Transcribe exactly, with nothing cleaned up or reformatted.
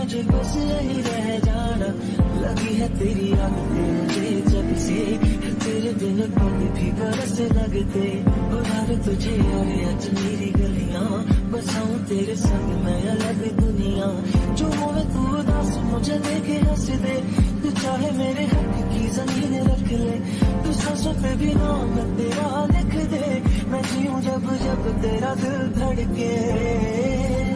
मुझे बस यही रह जाना। लगी है तेरी आदतें मुझे जब से, तेरे दिन पग भी बरस लगते। उधार तुझे और आज मेरी गलियां, बसाऊं तेरे संग मैं अलग दुनिया। जो होवे तू उदास मुझे देखे हंस दे, तू चाहे मेरे हक की जमीन रख ले। तू सांसों पे भी नाम तेरा लिख दे, मैं जीऊं जब जब तेरा दिल धड़के।